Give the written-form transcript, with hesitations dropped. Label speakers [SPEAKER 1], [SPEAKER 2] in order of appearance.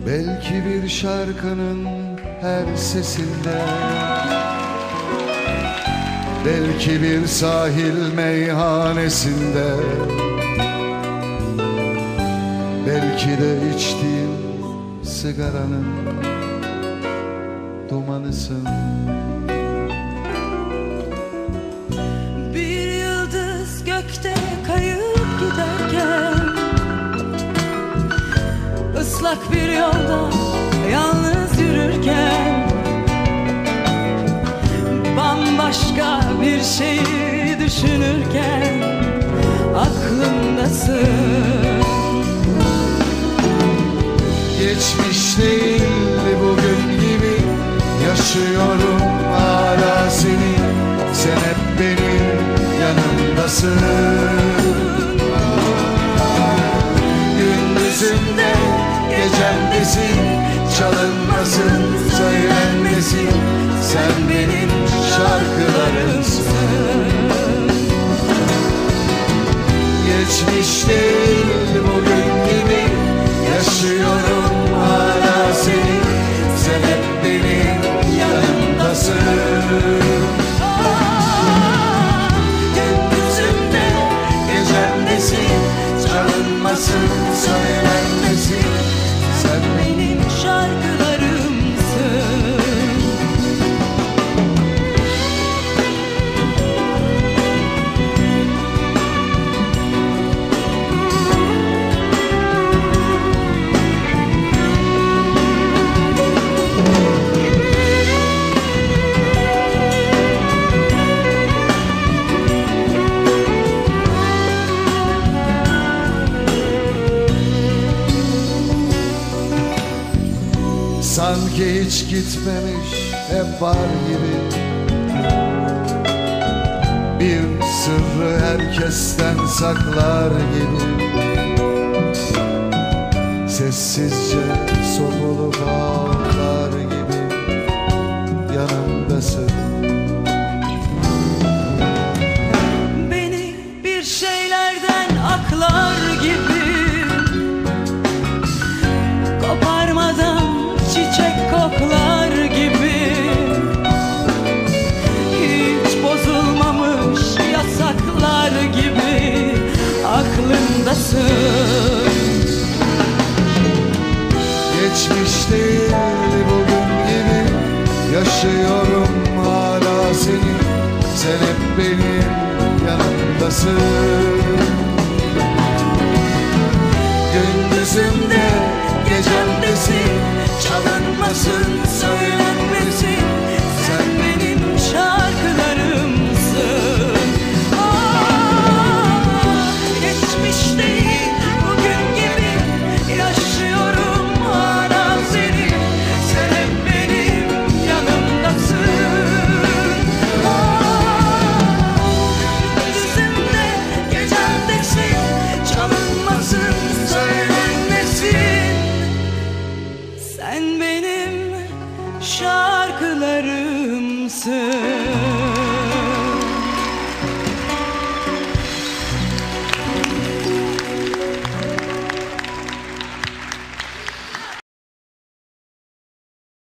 [SPEAKER 1] Belki bir şarkının her sesinde, belki bir sahil meyhanesinde, belki de içtiğim sigaranın dumanısın.
[SPEAKER 2] Bir yıldız gökte kayıp giderken, ıslak bir yolda yalnız yürürken, bambaşka bir şeyi düşünürken aklımdasın.
[SPEAKER 1] Geçmiş değil bugün gibi yaşıyorum hala seni. Sen hep benim yanımdasın. Gündüzümde gecemdesin, çalınmasın, söylenmesin. Sen benim şarkılarımsın. Geçmiş değil bugün gibi yaşıyorum hala seni. Sen hep benim yanımdasın. Gündüzümde gecemdesin, çalınmasın, söylenmesin. Sen benim
[SPEAKER 2] Şarkılarımsın.
[SPEAKER 1] sanki hiç gitmemiş, hep var gibi. Bir sırrı herkesten saklar gibi. Sessizce sokulup ağlar gibi yanımdasın.
[SPEAKER 2] Beni bir şeylerden aklar gibi, koparmadan çiçek koklar gibi. Hiç bozulmamış yasaklar gibi aklımdasın.
[SPEAKER 1] Geçmiş değil bugün gibi yaşıyorum hala seni. Sen hep benim yanımdasın. Gündüzümde gecemdesin, çalınmasın, söylenmesin. Sen benim
[SPEAKER 2] Şarkılarımsın. Geçmiş değil bugün gibi yaşıyorum hala seni. Sen hep benim yanımdasın. Gündüzümde gecemdesin, çalınmasın, söylenmesin. Sen benim şarkılarımsın.